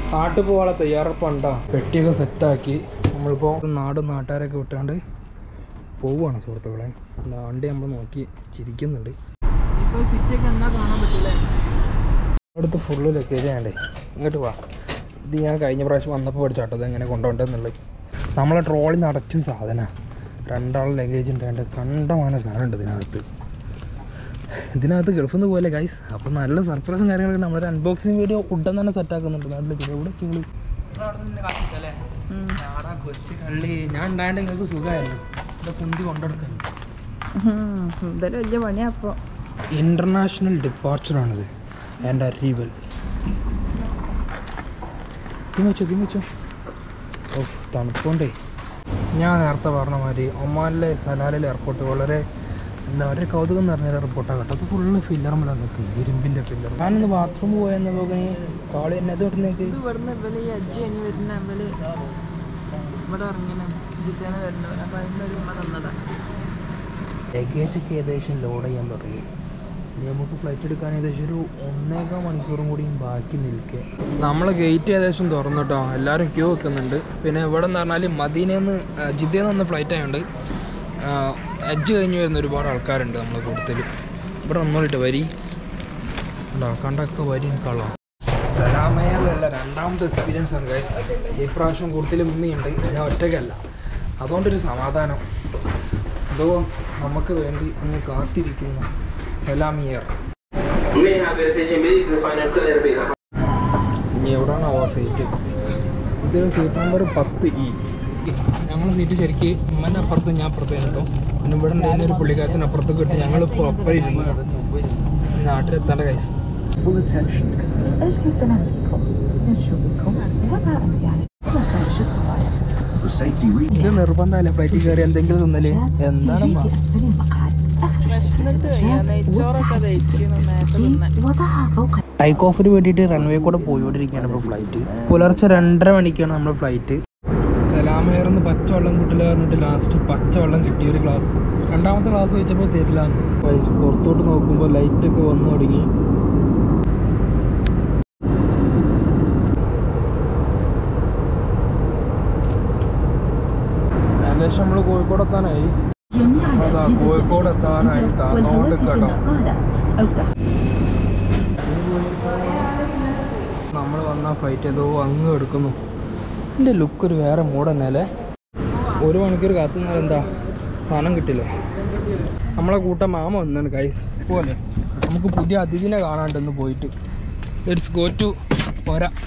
നാട്ടിൽ പോകാനുള്ള തയ്യാറെടുപ്പുണ്ടോ? പെട്ടിയൊക്കെ സെറ്റാക്കി നമ്മളിപ്പോൾ നാട്ടുകാരൊക്കെ വിട്ടാണ്ട് പോവുകയാണ് സുഹൃത്തുക്കളെ. വണ്ടി നമ്മൾ നോക്കി ചിരിക്കുന്നുണ്ട്. ഇപ്പോൾ സിറ്റിയൊക്കെ എന്നാ കാണാൻ പറ്റില്ലേ? അടുത്ത് ഫുള്ള് ലഗേജ് വേണ്ടേ. ഇങ്ങോട്ട് വാ. ഇത് ഞാൻ കഴിഞ്ഞ പ്രാവശ്യം വന്നപ്പോൾ പഠിച്ചാട്ടോ ഇത് എങ്ങനെ കൊണ്ടുപോകേണ്ടതെന്നുള്ളത്. നമ്മളെ ട്രോളിൽ നിന്ന് അടച്ചും സാധനമാണ്. 2 ആൾ ലഗേജ് ഉണ്ടായിട്ട് കണ്ടമാനം സാധനമുണ്ട് ഇതിനകത്ത് ഗൾഫിൽ നിന്ന് പോലെ ഗൈസ്. അപ്പോൾ നല്ല സർപ്രൈസും കാര്യങ്ങളൊക്കെ നമ്മളൊരു അൺബോക്സിങ് വീഡിയോ ഉടൻ തന്നെ സെറ്റാക്കുന്നുണ്ട്. നാട്ടിൽ ഇവിടെ കിളി അവിടെ നിന്ന് കാണിക്കല്ലേ ഞാടാ കൊച്ചു കള്ളി. ഞാൻ ഉണ്ടായിട്ട് നിങ്ങൾക്ക് സുഖമായിരുന്നു. ഇവിടെ കുന്തി കൊണ്ടെടുക്കാൻ വലിയ പണിയാ. അപ്പോൾ ഇൻ്റർനാഷണൽ ഡിപ്പാർച്ചറാണിത്. ആൻഡ് അറീവൽ തിമിച്ചോ. ഓ തണുപ്പുണ്ടേ. ഞാൻ നേരത്തെ പറഞ്ഞ മാതിരി ഒമാനിലെ സലാലിലെ എയർപോർട്ട് വളരെ എന്താ പറയുക കൗതുകം എന്ന് പറഞ്ഞ എയർപോർട്ടാണ് കേട്ടോ. അത് ഫുള്ള് ഫില്ലറുമ്പോഴാണ് നിൽക്കുന്നത്, ഇരുമ്പിൻ്റെ ഫില്ലർ. ഞാനൊന്ന് ബാത്റൂം പോയെന്ന പോകണേ കാളി തന്നെ അത് ഇവിടുന്നേക്ക് ഇവിടുന്ന് ഇവല് അജ്ജി കഴിഞ്ഞ് വരുന്ന ഇവല് ഇവിടെ ഇറങ്ങിയ ജിദ്ദന്ന് വരുന്നവർ. അപ്പം അതിനൊരു തന്നതാണ്. ലഗേജൊക്കെ ഏകദേശം ലോഡ് ചെയ്യാൻ തുടങ്ങി. നമുക്ക് ഫ്ലൈറ്റ് എടുക്കാൻ ഏകദേശം ഒരു 1.25 മണിക്കൂറും കൂടിയും ബാക്കി നിൽക്കുക. നമ്മൾ ഗേറ്റ് ഏകദേശം തുറന്നു കേട്ടോ. എല്ലാവരും ക്യൂ വെക്കുന്നുണ്ട്. പിന്നെ ഇവിടെ എന്ന് പറഞ്ഞാൽ മദീനയിൽ നിന്ന് ജിദ്ദയിൽ നിന്ന് ഫ്ലൈറ്റ് ആയതുകൊണ്ട് ഹജ്ജ് കഴിഞ്ഞ് വരുന്ന ഒരുപാട് ആൾക്കാരുണ്ട് നമ്മളെ കൂട്ടത്തിൽ. ഇവിടെ ഒന്നുകൂടിയിട്ട് വരി കണ്ടൊക്കെ വരി കളാം. സലാമയല്ല രണ്ടാമത്തെ എക്സ്പീരിയൻസ് ആണ് ഗൈസ്. ഈ പ്രാവശ്യം കൂടുതൽ ഉമ്മയുണ്ട്, ഞാൻ ഒറ്റയ്ക്കല്ല. അതുകൊണ്ടൊരു സമാധാനം. അതോ നമുക്ക് വേണ്ടി അങ്ങ് കാത്തിരിക്കുന്നു സലാമിയർ. ഇനി എവിടെയാണോ സീറ്റ്? ഇതൊരു സീറ്റ് നമ്പർ 10E. ഞങ്ങൾ സീറ്റ് ശരിക്ക് ഉമ്മൻ്റെ അപ്പുറത്ത് ഞാൻ അപ്പുറത്തേന് കേട്ടോ. പിന്നെ ഇവിടെ ഉണ്ടായിരുന്ന ഒരു പുള്ളിക്കാരത്തിന് അപ്പുറത്തേക്ക് ഇട്ട് ഞങ്ങളിപ്പോൾ ഒപ്പം ഇരുന്നു നാട്ടിലെത്തേണ്ട കൈസ്. ഇത് നിർബന്ധമല്ലേ ഫ്ലൈറ്റിൽ കയറി എന്തെങ്കിലും തിന്നല്? എന്താണ് ടേക്ക് ഓഫിന് വേണ്ടിയിട്ട് റൺവേ കൂടെ പോയിക്കൊണ്ടിരിക്കുകയാണ് ഇപ്പോൾ ഫ്ലൈറ്റ്. പുലർച്ചെ 2:30 മണിക്കാണ് നമ്മൾ ഫ്ലൈറ്റ്. സലാമയർന്ന് പച്ചവെള്ളം കിട്ടില്ല പറഞ്ഞിട്ട് ലാസ്റ്റ് പച്ചവെള്ളം കിട്ടിയ ഒരു ഗ്ലാസ്. രണ്ടാമത്തെ ഗ്ലാസ് വെച്ചപ്പോൾ തരില്ല. പുറത്തോട്ട് നോക്കുമ്പോൾ ലൈറ്റൊക്കെ വന്നു തുടങ്ങി. ഏകദേശം നമ്മൾ കോഴിക്കോട് എത്താനായി. അതാ കോഴിക്കോട് എത്താനായി. താന്നോണ്ട് കേട്ടോ നമ്മൾ വന്ന ഫ്ലൈറ്റ് ഏതോ അങ്ങ് എടുക്കുന്നു. എൻ്റെ ലുക്ക് ഒരു വേറെ മൂഡ് തന്നെ അല്ലേ. 1 മണിക്കൂർ കാത്തുനിന്നാൽ എന്താ സാധനം കിട്ടില്ലേ. നമ്മളെ കൂട്ടം മാമ വന്നാണ് ഗൈസ്. പോലെ നമുക്ക് പുതിയ അതിഥിനെ കാണാണ്ടെന്ന് പോയിട്ട് ലെറ്റ്സ് ഗോ ടു പോരാ.